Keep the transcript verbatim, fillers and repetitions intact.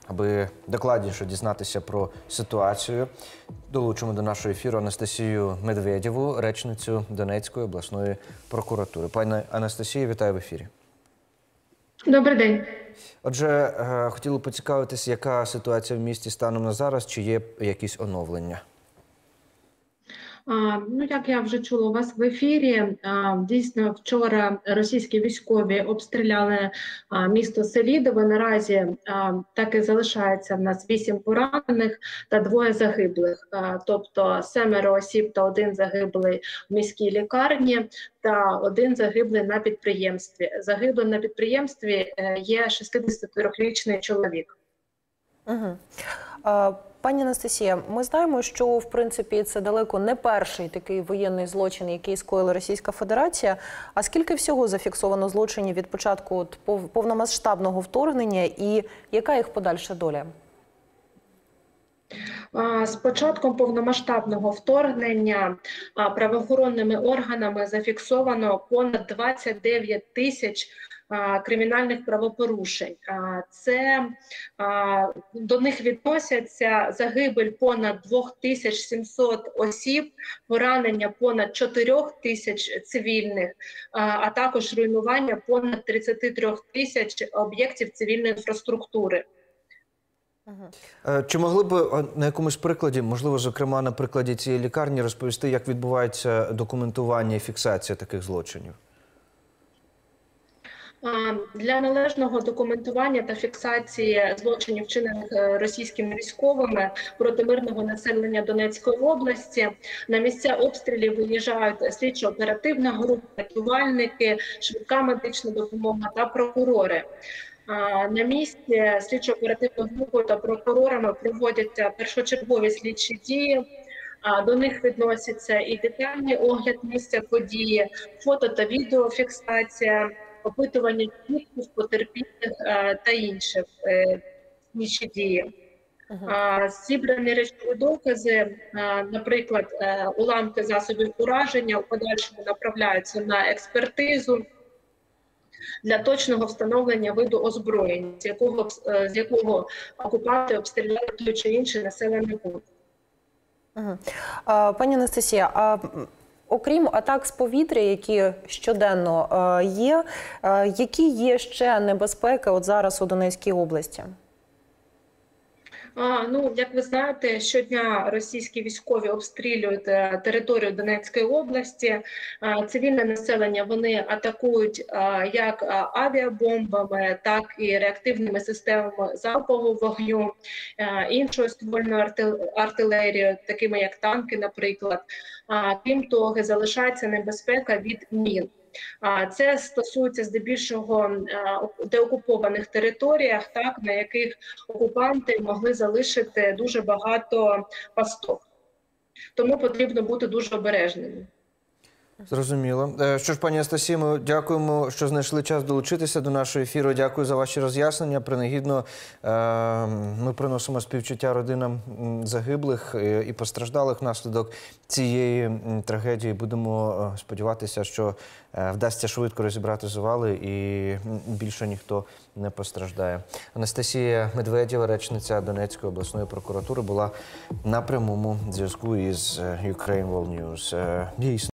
Аби докладніше дізнатися про ситуацію, долучимо до нашого ефіру Анастасію Медведєву, речницю Донецької обласної прокуратури. Пані Анастасія, вітаю в ефірі. Добрий день. Отже, хотіли поцікавитися, яка ситуація в місті станом на зараз, чи є якісь оновлення? Ну, як я вже чула у вас в ефірі, дійсно вчора російські військові обстріляли місто Селідове. Наразі так і залишається в нас вісім поранених та двоє загиблих. Тобто семеро осіб та один загиблий в міській лікарні та один загиблий на підприємстві. Загиблим на підприємстві є шістдесятитрирічний чоловік. Угу. А, пані Анастасія, ми знаємо, що в принципі це далеко не перший такий воєнний злочин, який скоїла Російська Федерація. А скільки всього зафіксовано злочинів від початку от, повномасштабного вторгнення і яка їх подальша доля? З початком повномасштабного вторгнення правоохоронними органами зафіксовано понад двадцять дев'ять тисяч кримінальних правопорушень. Це, до них відносяться загибель понад дві тисячі сімсот осіб, поранення понад чотири тисяч цивільних, а також руйнування понад тридцять три тисяч об'єктів цивільної інфраструктури. Чи могли б на якомусь прикладі, можливо, зокрема на прикладі цієї лікарні, розповісти, як відбувається документування і фіксація таких злочинів? Для належного документування та фіксації злочинів, вчинених російськими військовими проти мирного населення Донецької області, на місця обстрілів виїжджають слідчо-оперативна група, рятувальники, швидка медична допомога та прокурори. На місці слідчо-оперативною групою та прокурорами проводяться першочергові слідчі дії. До них відносяться і детальний огляд місця події, фото та відеофіксація, опитування свідків, потерпілих та інші слідчі дії. Uh-huh. Зібрані речові докази, наприклад, уламки засобів ураження, у подальшому направляються на експертизу для точного встановлення виду озброєння, з якого, з якого окупанти обстріляли той чи інший населений пункт. Uh-huh. а, пані Анастасія, а окрім атак з повітря, які щоденно е, є, е, які є ще небезпеки от зараз у Донецькій області? А, ну, як ви знаєте, щодня російські військові обстрілюють територію Донецької області. Цивільне населення вони атакують як авіабомбами, так і реактивними системами залпового вогню, іншою ствольною артилерією, такими як танки, наприклад. Крім того, залишається небезпека від мін. Це стосується здебільшого деокупованих територіях, так, на яких окупанти могли залишити дуже багато пасток. Тому потрібно бути дуже обережними. Зрозуміло. Що ж, пані Анастасія, ми дякуємо, що знайшли час долучитися до нашого ефіру. Дякую за ваші роз'яснення. Принагідно ми приносимо співчуття родинам загиблих і постраждалих внаслідок цієї трагедії. Будемо сподіватися, що вдасться швидко розібрати завали і більше ніхто не постраждає. Анастасія Медведєва, речниця Донецької обласної прокуратури, була на прямому зв'язку із Ukraine World News.